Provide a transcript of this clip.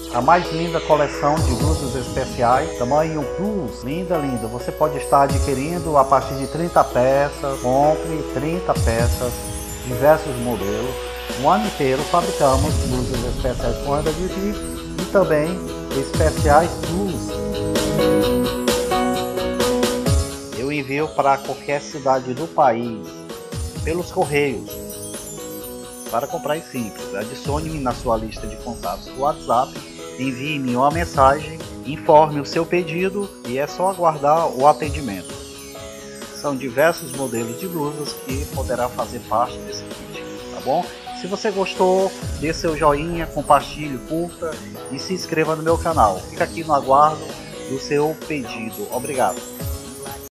A mais linda coleção de blusas especiais, tamanho plus, linda, linda. Você pode estar adquirindo a partir de 30 peças, compre 30 peças, diversos modelos. O ano inteiro fabricamos blusas especiais com Anda de Jeep e também especiais plus. Eu envio para qualquer cidade do país, pelos correios. Para comprar é simples, adicione-me na sua lista de contatos do WhatsApp, envie-me uma mensagem, informe o seu pedido e é só aguardar o atendimento. São diversos modelos de blusas que poderá fazer parte desse kit, tá bom? Se você gostou, dê seu joinha, compartilhe, curta e se inscreva no meu canal. Fica aqui no aguardo do seu pedido. Obrigado!